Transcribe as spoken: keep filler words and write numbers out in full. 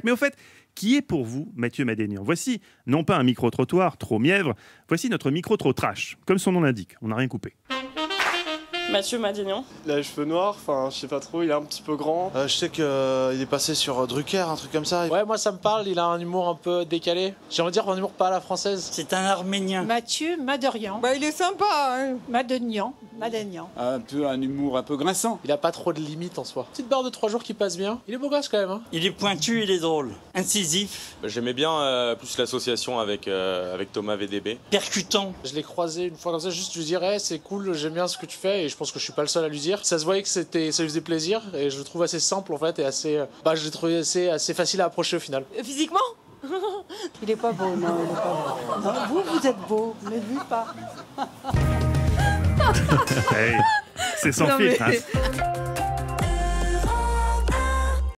Mais au fait, qui est pour vous Mathieu Madénian? Voici, non pas un micro-trottoir trop mièvre, voici notre micro trop trash. Comme son nom l'indique, on n'a rien coupé. Mathieu Madénian. Il a les cheveux noirs, enfin je sais pas trop, il est un petit peu grand. Euh, je sais qu'il euh, est passé sur Drucker, un truc comme ça. Ouais, moi ça me parle, il a un humour un peu décalé. J'ai envie de dire un humour pas à la française. C'est un Arménien. Mathieu Maderian. Bah il est sympa, hein. Madenian. Madenian. Un peu un humour un peu grinçant. Il a pas trop de limites en soi. Petite barre de trois jours qui passe bien. Il est beau gosse quand même. Hein. Il est pointu, il est drôle. Incisif. J'aimais bien euh, plus l'association avec, euh, avec Thomas V D B. Percutant. Je l'ai croisé une fois comme ça, juste lui dire hey, c'est cool, j'aime bien ce que tu fais et je pense que je suis pas le seul à lui dire. Ça se voyait que c'était, ça lui faisait plaisir et je le trouve assez simple en fait et assez, bah je l'ai trouvé assez, assez facile à approcher au final. Physiquement? Il est pas beau, non, il est pas beau. Non, vous, vous êtes beau, mais lui pas. Hey, c'est sans Non, filtre. mais... Hein.